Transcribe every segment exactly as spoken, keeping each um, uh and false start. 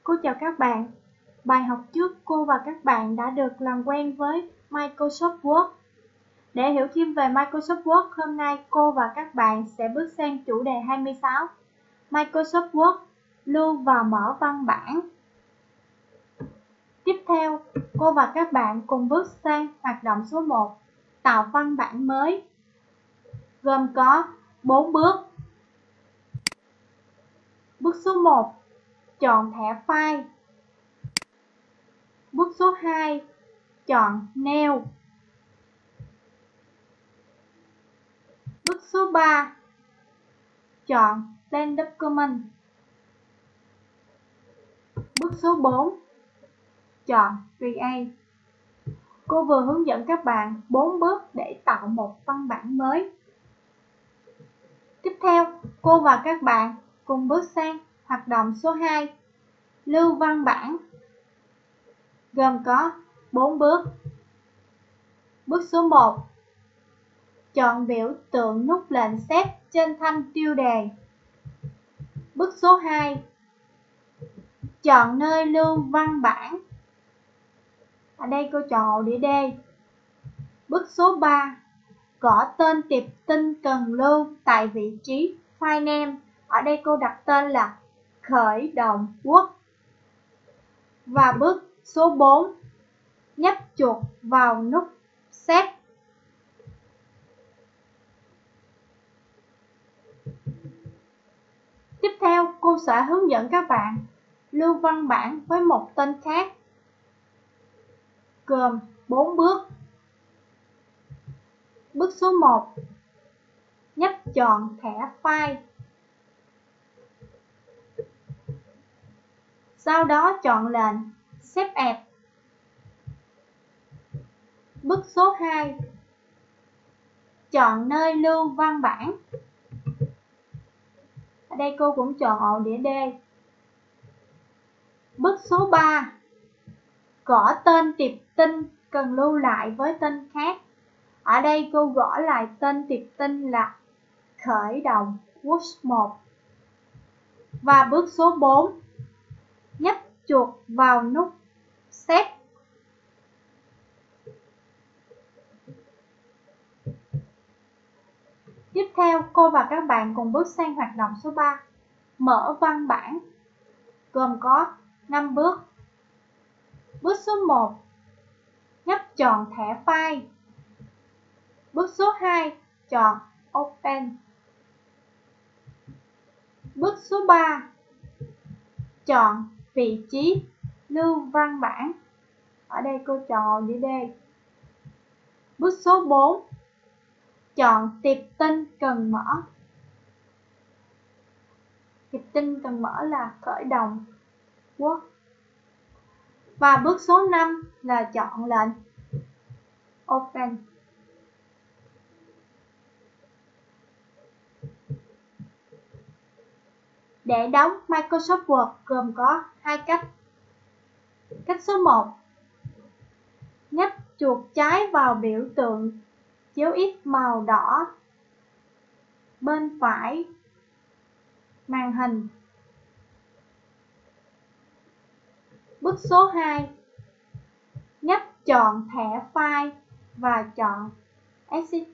Cô chào các bạn. Bài học trước cô và các bạn đã được làm quen với Microsoft Word. Để hiểu thêm về Microsoft Word, hôm nay cô và các bạn sẽ bước sang chủ đề hai mươi sáu. Microsoft Word lưu và mở văn bản. Tiếp theo, cô và các bạn cùng bước sang hoạt động số một, tạo văn bản mới, gồm có bốn bước. Bước số một, chọn thẻ file. Bước số hai, chọn New. Bước số ba, chọn Plain Document. Bước số bốn, chọn Create. Cô vừa hướng dẫn các bạn bốn bước để tạo một văn bản mới. Tiếp theo, cô và các bạn cùng bước sang hoạt động số hai, lưu văn bản, gồm có bốn bước. Bước số một, chọn biểu tượng nút lệnh Set trên thanh tiêu đề. Bước số hai, chọn nơi lưu văn bản. Ở đây cô chọn ổ đĩa D. Bước số ba, gõ tên tiệp tin cần lưu tại vị trí File Name. Ở đây cô đặt tên là khởi động Word. Và bước số bốn, nhấp chuột vào nút Set. Tiếp theo, cô sẽ hướng dẫn các bạn lưu văn bản với một tên khác, gồm bốn bước. Bước số một, nhấp chọn thẻ file. Sau đó chọn lệnh Save As. Bước số hai, chọn nơi lưu văn bản. Ở đây cô cũng chọn ổ đĩa D. Bước số ba, gõ tên tiệp tin cần lưu lại với tên khác. Ở đây cô gõ lại tên tiệp tin là khởi động Word một. Và bước số bốn, nhấp chuột vào nút Set. Tiếp theo, cô và các bạn cùng bước sang hoạt động số ba, mở văn bản, gồm có năm bước. Bước số một, nhấp chọn thẻ file. Bước số hai, chọn Open. Bước số ba, chọn vị trí lưu văn bản. Ở đây cô chọn đĩa D. Bước số bốn, chọn tiệp tin cần mở. Tiệp tin cần mở là khởi động Word. Và bước số năm là chọn lệnh Open. Để đóng Microsoft Word gồm có hai cách. Cách số một, nhấp chuột trái vào biểu tượng dấu X màu đỏ bên phải màn hình. Bước số hai, nhấp chọn thẻ file và chọn Exit.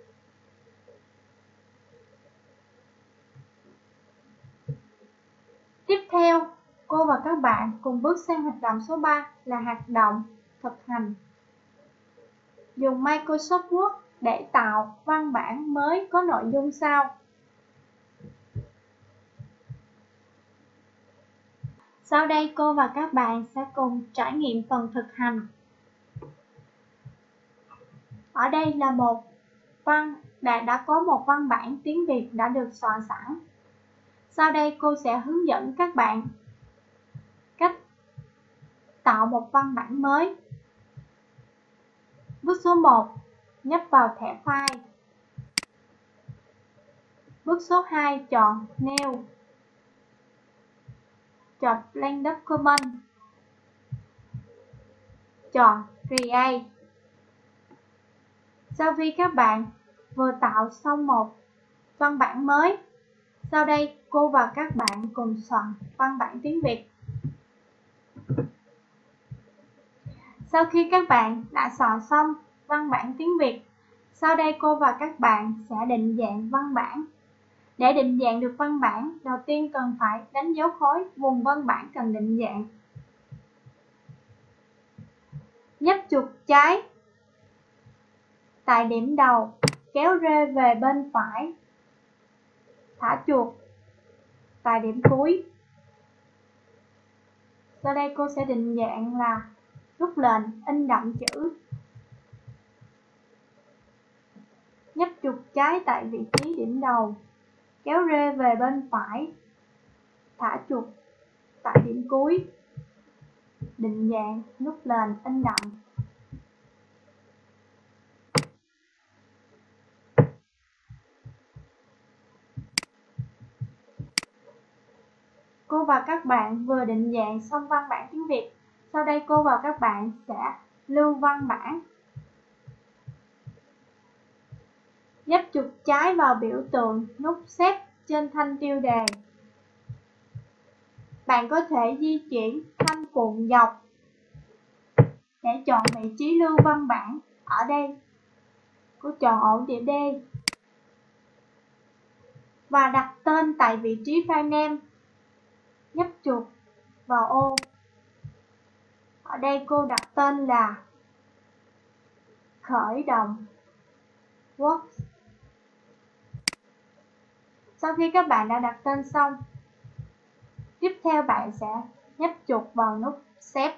Tiếp theo, cô và các bạn cùng bước sang hoạt động số ba là hoạt động thực hành. Dùng Microsoft Word để tạo văn bản mới có nội dung sau. Sau đây cô và các bạn sẽ cùng trải nghiệm phần thực hành. Ở đây là một văn đã, đã có một văn bản tiếng Việt đã được soạn sẵn. Sau đây cô sẽ hướng dẫn các bạn cách tạo một văn bản mới. Bước số một, nhấp vào thẻ file. Bước số hai, chọn New. Chọn Plain Document. Chọn Create. Sau khi các bạn vừa tạo xong một văn bản mới, sau đây cô và các bạn cùng soạn văn bản tiếng Việt. Sau khi các bạn đã soạn xong văn bản tiếng Việt, sau đây cô và các bạn sẽ định dạng văn bản. Để định dạng được văn bản, đầu tiên cần phải đánh dấu khối vùng văn bản cần định dạng. Nhấp chuột trái tại điểm đầu, kéo rê về bên phải, thả chuột tại điểm cuối. Sau đây cô sẽ định dạng là nút lệnh in đậm chữ. Nhấp chuột trái tại vị trí điểm đầu, kéo rê về bên phải, thả chuột tại điểm cuối. Định dạng nút lệnh in đậm. Cô và các bạn vừa định dạng xong văn bản tiếng Việt. Sau đây cô và các bạn sẽ lưu văn bản. Nhấp chuột trái vào biểu tượng nút xếp trên thanh tiêu đề. Bạn có thể di chuyển thanh cuộn dọc để chọn vị trí lưu văn bản. Ở đây, cô chọn ổ đĩa D và đặt tên tại vị trí file name. Nhấp chuột vào ô. Ở đây cô đặt tên là khởi động Works. Sau khi các bạn đã đặt tên xong, tiếp theo bạn sẽ nhấp chuột vào nút Save.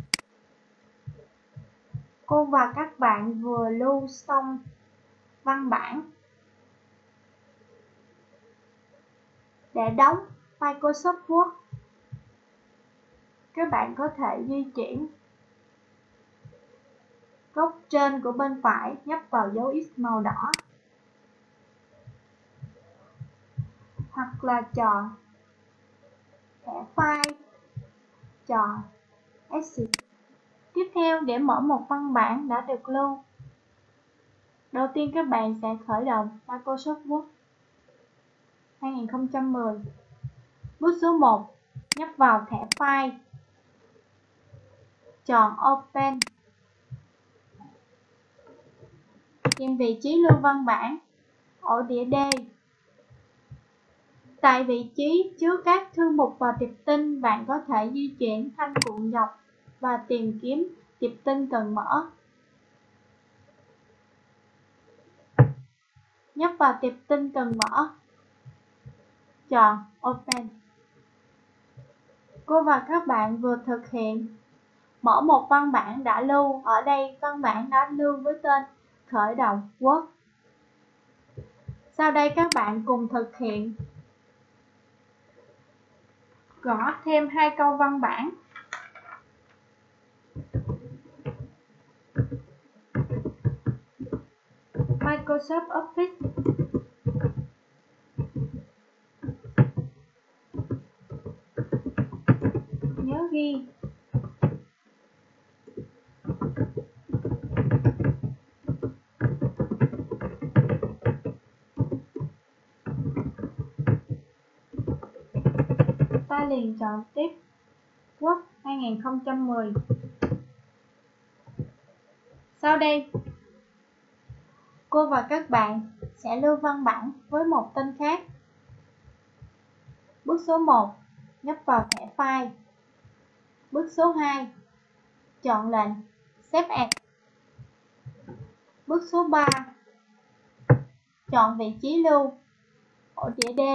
Cô và các bạn vừa lưu xong văn bản. Để đóng Microsoft Word, các bạn có thể di chuyển góc trên của bên phải, nhấp vào dấu X màu đỏ, hoặc là chọn thẻ file, chọn Exit. Tiếp theo, để mở một văn bản đã được lưu, đầu tiên các bạn sẽ khởi động Microsoft Word hai không một không. Bước số một, nhấp vào thẻ file, chọn Open. Tìm vị trí lưu văn bản, ổ đĩa D. Tại vị trí chứa các thư mục và tiệp tin, bạn có thể di chuyển thanh cuộn dọc và tìm kiếm tiệp tin cần mở. Nhấp vào tiệp tin cần mở, chọn Open. Cô và các bạn vừa thực hiện mở một văn bản đã lưu. Ở đây văn bản đã lưu với tên khởi động Word. Sau đây các bạn cùng thực hiện gõ thêm hai câu văn bản. Microsoft Office nhớ ghi ta liền chọn tiếp Word hai không một không. Sau đây, cô và các bạn sẽ lưu văn bản với một tên khác. Bước số một, nhấp vào thẻ file. Bước số hai, chọn lệnh Save As. Bước số ba, chọn vị trí lưu, ổ đĩa D.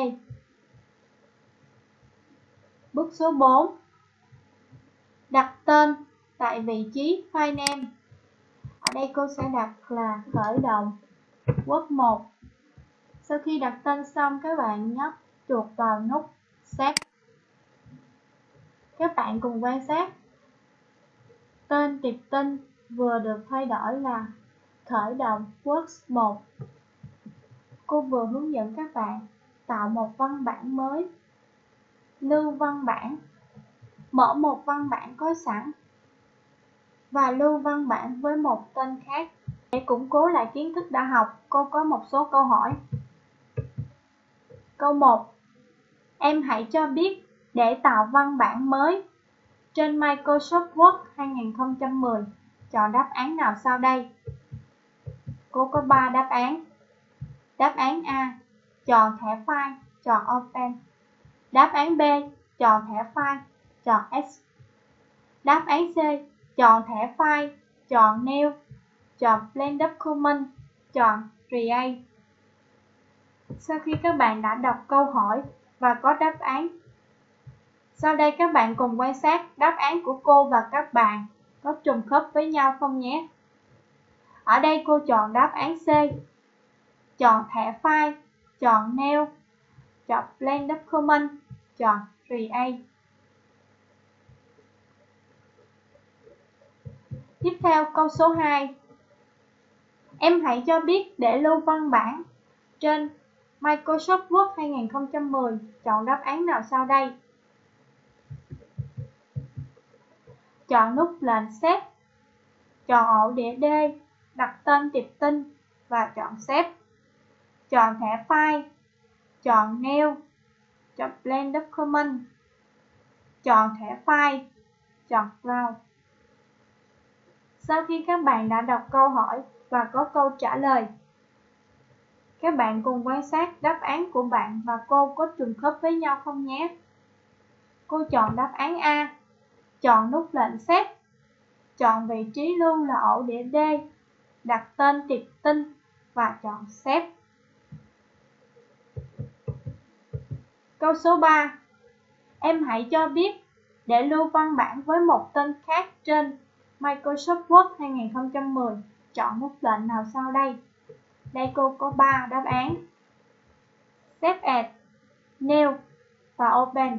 Bước số bốn, đặt tên tại vị trí file name. Ở đây cô sẽ đặt là khởi động Word một. Sau khi đặt tên xong, các bạn nhấp chuột vào nút Save. Các bạn cùng quan sát tên tiệp tin vừa được thay đổi là khởi động Works một. Cô vừa hướng dẫn các bạn tạo một văn bản mới, lưu văn bản, mở một văn bản có sẵn và lưu văn bản với một tên khác. Để củng cố lại kiến thức đã học, cô có một số câu hỏi. Câu một. Em hãy cho biết để tạo văn bản mới trên Microsoft Word hai không một không, chọn đáp án nào sau đây? Cô có ba đáp án. Đáp án A, chọn thẻ file, chọn Open. Đáp án B, chọn thẻ file, chọn X. Đáp án C, chọn thẻ file, chọn New, chọn Plain Document, chọn Create. Sau khi các bạn đã đọc câu hỏi và có đáp án, sau đây các bạn cùng quan sát đáp án của cô và các bạn có trùng khớp với nhau không nhé. Ở đây cô chọn đáp án C, chọn thẻ file, chọn New, chọn Plain Document, chọn Create. Tiếp theo câu số hai. Em hãy cho biết để lưu văn bản trên Microsoft Word hai không một không, chọn đáp án nào sau đây? Chọn nút lệnh Save, chọn ổ đĩa D, đặt tên tiệp tin và chọn Save. Chọn thẻ file, chọn New, chọn Plain Document, chọn thẻ file, chọn Browse. Sau khi các bạn đã đọc câu hỏi và có câu trả lời, các bạn cùng quan sát đáp án của bạn và cô có trùng khớp với nhau không nhé. Cô chọn đáp án A, chọn nút lệnh Save, chọn vị trí lưu là ổ đĩa D, đặt tên tiệp tin và chọn Save. Câu số ba. Em hãy cho biết để lưu văn bản với một tên khác trên Microsoft Word hai không một không, chọn nút lệnh nào sau đây? Đây cô có ba đáp án: Save As, New và Open.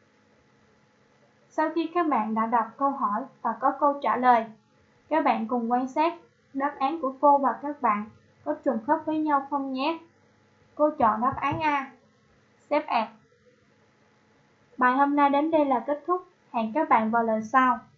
Sau khi các bạn đã đọc câu hỏi và có câu trả lời, các bạn cùng quan sát đáp án của cô và các bạn có trùng khớp với nhau không nhé. Cô chọn đáp án A, Save As. Bài hôm nay đến đây là kết thúc. Hẹn các bạn vào lần sau.